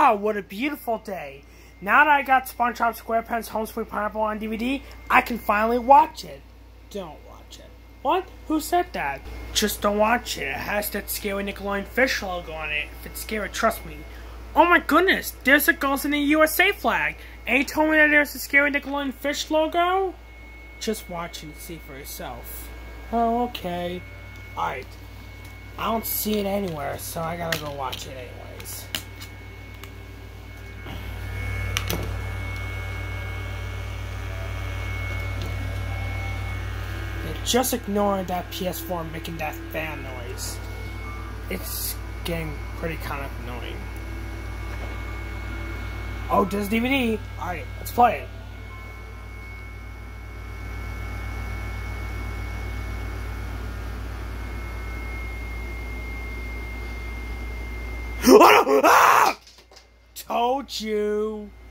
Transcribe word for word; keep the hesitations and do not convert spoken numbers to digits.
Wow, what a beautiful day. Now that I got SpongeBob SquarePants Home Sweet Pineapple on D V D, I can finally watch it. Don't watch it. What? Who said that? Just don't watch it. It has that scary Nickelodeon fish logo on it. If it's scary, trust me. Oh my goodness, there's a Girls in the U S A flag. And you told me that there's a scary Nickelodeon fish logo? Just watch and see for yourself. Oh, okay. Alright. I don't see it anywhere, so I gotta go watch it anyways. Just ignore that P S four making that fan noise. It's getting pretty kind of annoying. Oh, there's D V D. Alright, let's play it. Ah! Told you.